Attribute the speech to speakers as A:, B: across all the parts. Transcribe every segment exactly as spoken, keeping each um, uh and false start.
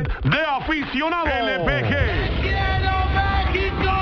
A: de aficionados. L P G.
B: ¡Quiero México!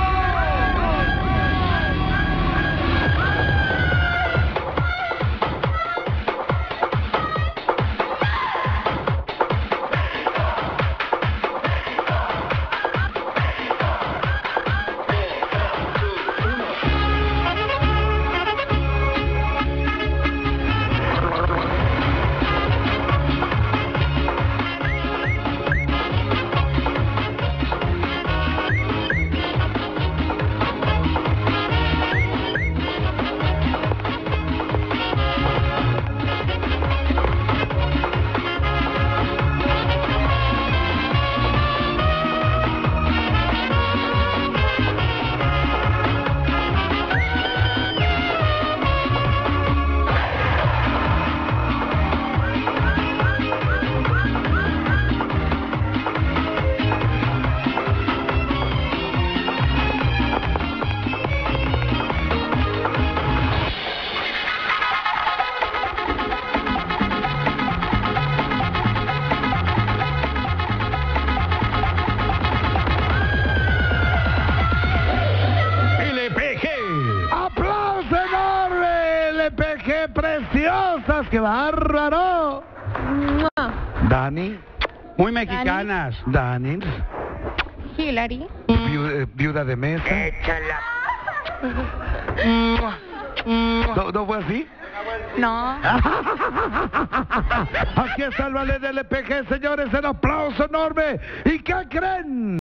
B: ¡Qué preciosas! ¡Qué bárbaro! Dani.
A: Muy mexicanas.
B: Dani.
C: Hillary.
B: Viuda, viuda de mesa.
C: Échala.
B: ¿No, ¿No fue así?
C: No.
B: Aquí está el ballet del L P G, señores. El aplauso enorme. ¿Y qué creen?